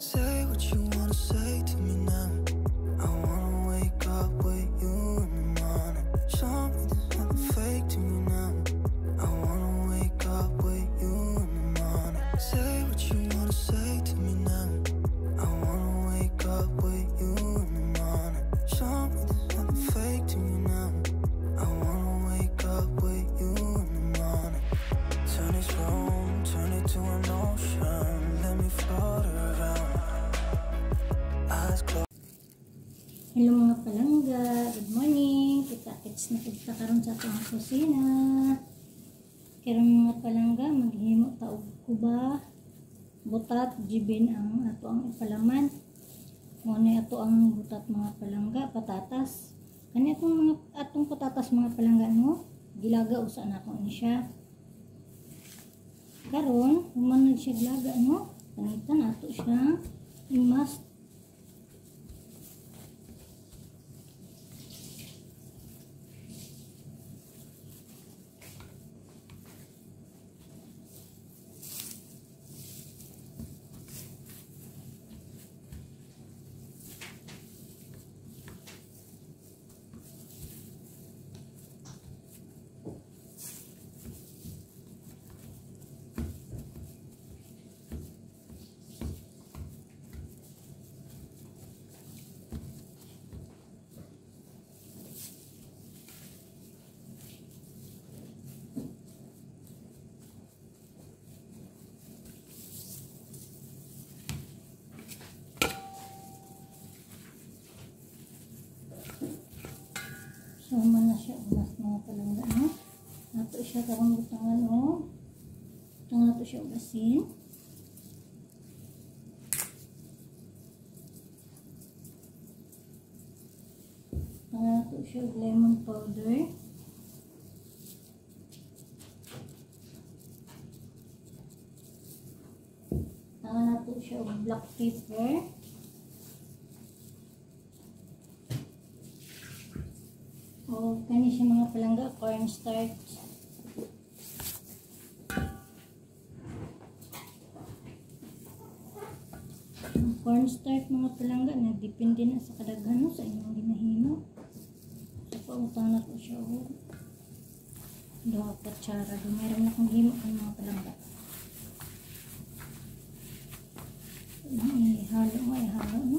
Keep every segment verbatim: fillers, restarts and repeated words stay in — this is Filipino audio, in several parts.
Say what you wanna say to me now. I wanna wake up with you in the morning. Show me there's nothing fake to me now. I wanna wake up with you in the morning. Say what you wanna say to me now. I wanna wake up with you in the morning. Show me there's nothing fake to me now. I wanna wake up with you in the morning. Turn this room, turn it to an ocean. Let me float around. Eyes closed. Hello mga palangga, good morning. Kita-kits na kita karon sa atong kusina. Karon mga palangga, maghimo ta og kuba, butat, jibin ang ato ang ipalaman. Mo na ato ang butat mga palangga, patatas. Kani atong mga atong patatas mga palangga no, gilaga usa na ko ni siya. Karon, human siya gilaga no, pangitan ato siya imas. So, man na siya umas mga palangga no? Nato siya karong butangan o butang nato siya ugasin. Butang nato siya lemon powder. Butang nato siya black pepper. O kani siya mga palangga, cornstarch. Ang cornstarch mga palangga, nagdepende na sa kadaghan sa inyong ginahimo. So pautang na ko siya o duha kutsara. Meron na kong himo ang mga palangga. Ihalo mo, ihalo mo.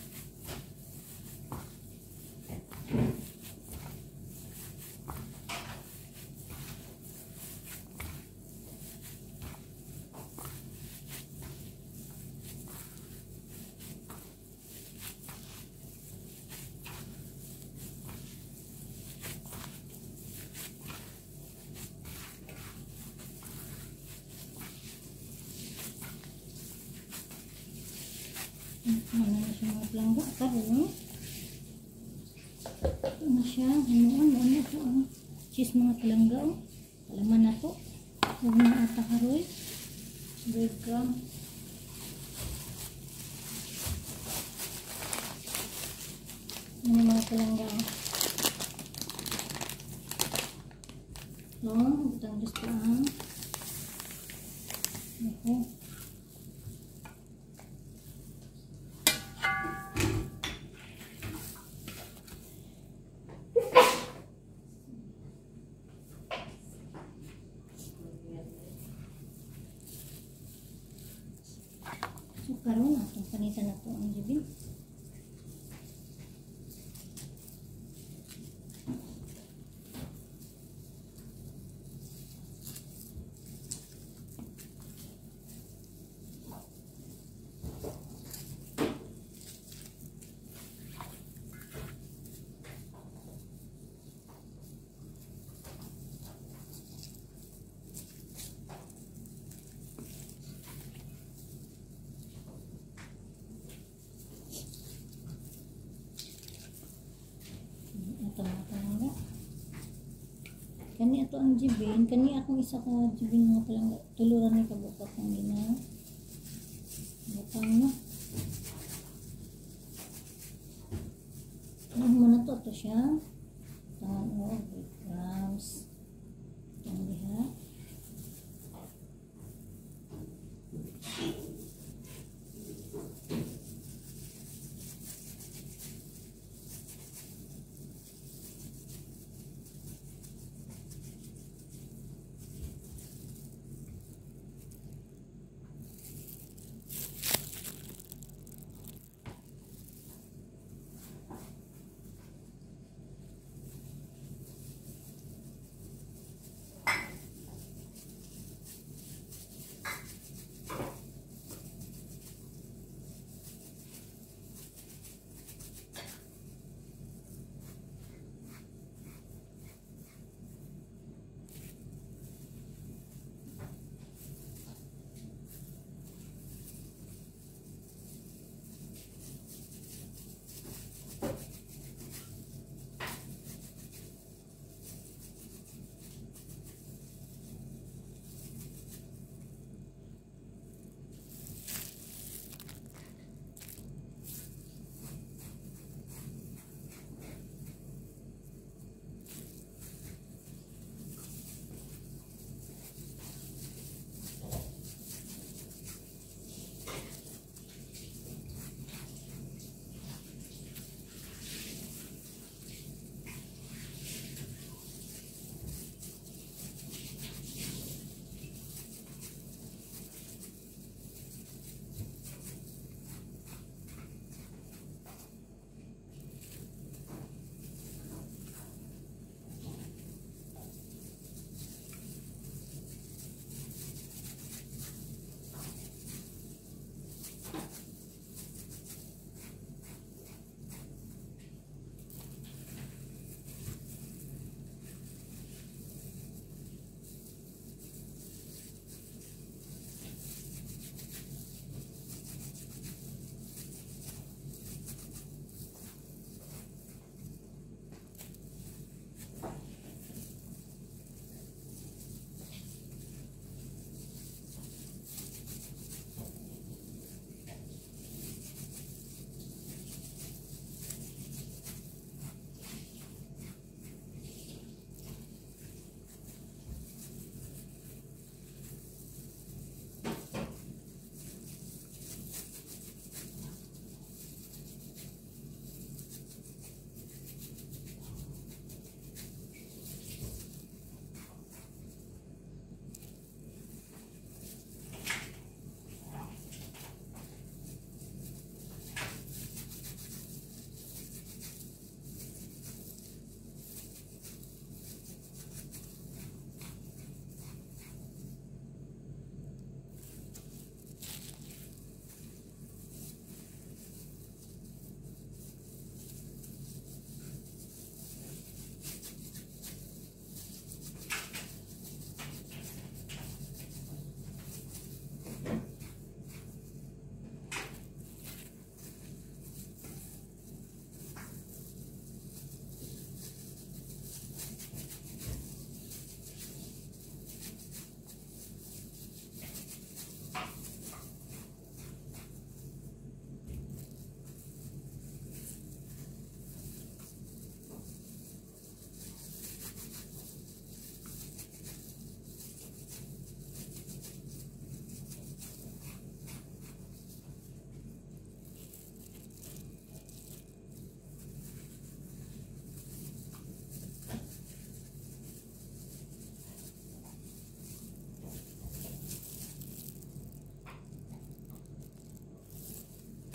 Ano na siya mga palangga karon ito na siya hanuan mo na ito ang cheese mga palangga o palaman na ito huwag na ata karoy breadcrumb ano mga palangga o so butang just pa ang okay. So karon atong panitan nato ang jibin. Kani ato ang jibin, kani akong isa ka jibin mga palangga. Tuluran ni kabukat ng gina. Butang na. Ano mo na to, ito siya. Tangan o, breadcrumbs. Ito diha.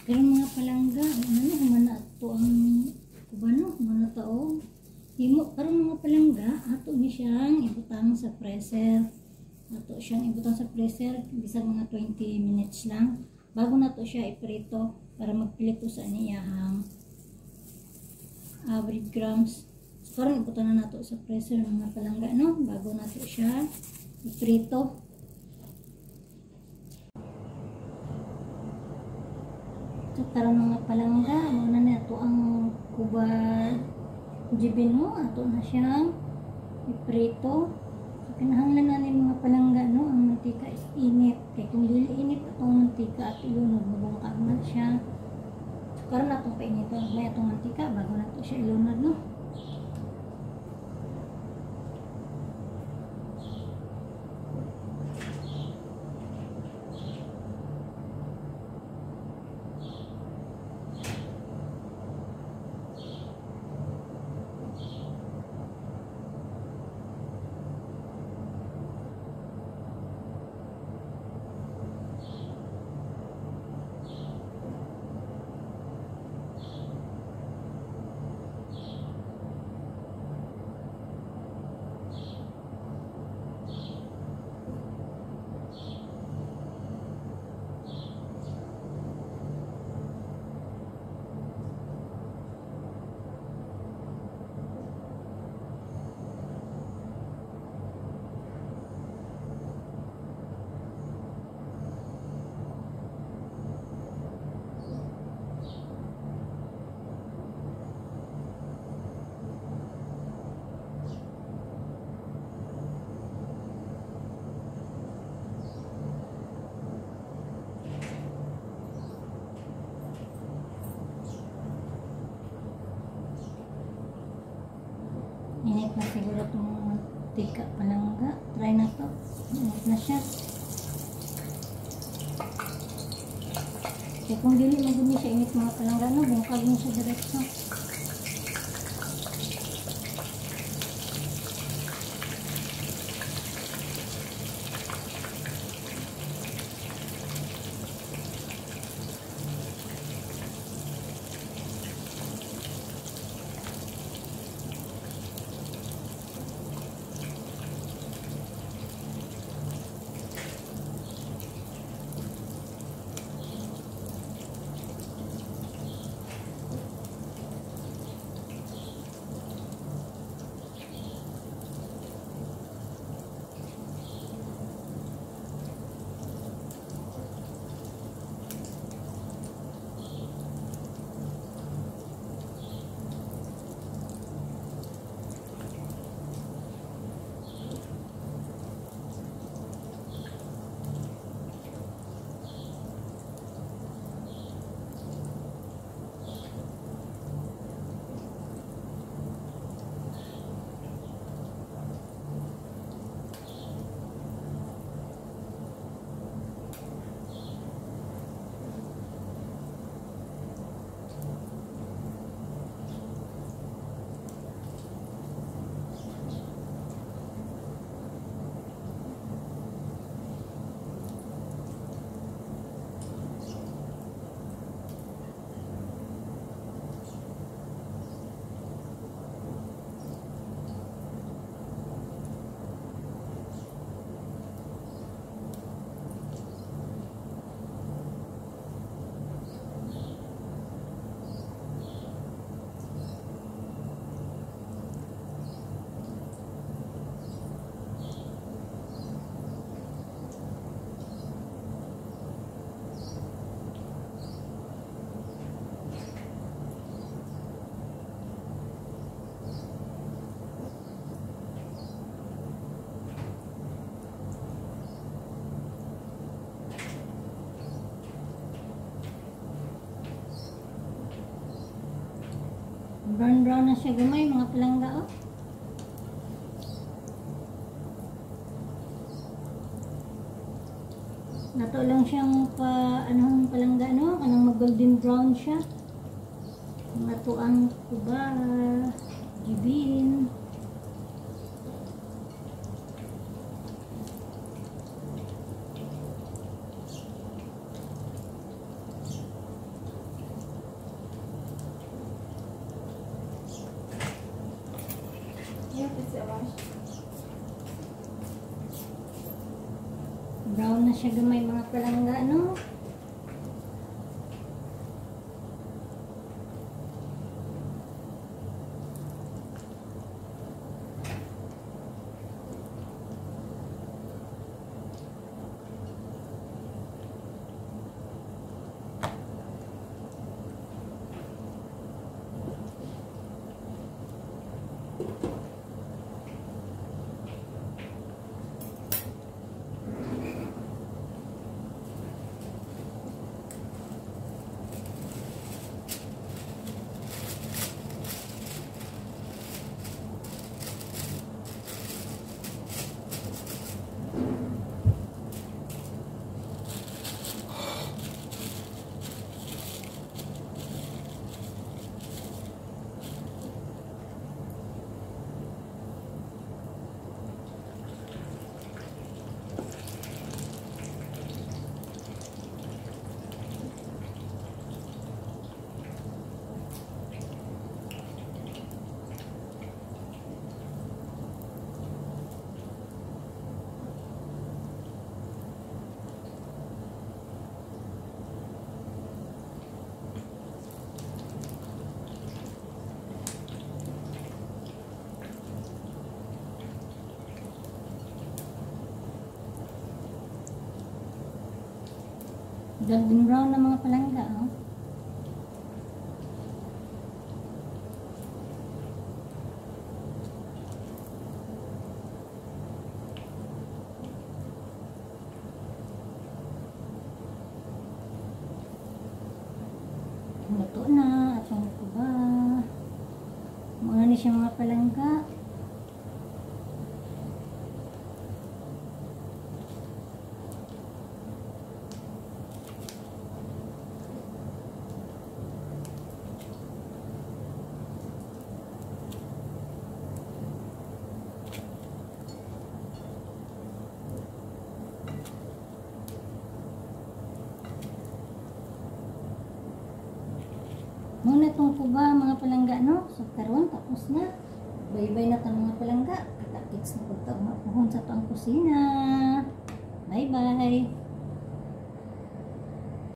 Pero mga palangga, ano, humana ito ang kubano, humana taong. Himo, pero mga palangga, ato ni siyang ibutang sa freezer. Ato siyang ibutang sa freezer, bisa mga twenty minutes lang. Bago na to siya iprito, para magpilito sa niyahang uh, breadcrumbs. So, parang ibutang na nato sa freezer mga palangga, no? Bago na to siya iprito. So, tara mga palangga, muna na ito ang kuba jibino, ato na siyang iprito. So, kinahanglan na ni mga palangga, no? Ang mantika is init. Kaya kung dili init itong mantika at ilunod, mabungkag na siya. So, karoon na itong painitan na itong mantika bago na ito siya ilunod, no? Init na siguro itong mantika palangga. Try na to. Init na siya. Kaya kung dili magumi siya init mga palangga, no? Bungkag mo siya diretso. Brown brown na siya gumay mga palangga, oh. Nato lang siyang pa ano palangga, no? Kanang mag golden brown siya. Nato ang kuba jibin. Yep, it's a wash. Brown na siya gamay mga palangga, no? Golden brown na mga palangga, oh. Luto na, at ano ko ba? Mga ni siya mga palangga. Muna itong kuba mga palangga, no? So karon tapos na. Bye-bye na itong mga palangga. Kita-kits na po ito mga puhon sa itong kusina. Bye-bye.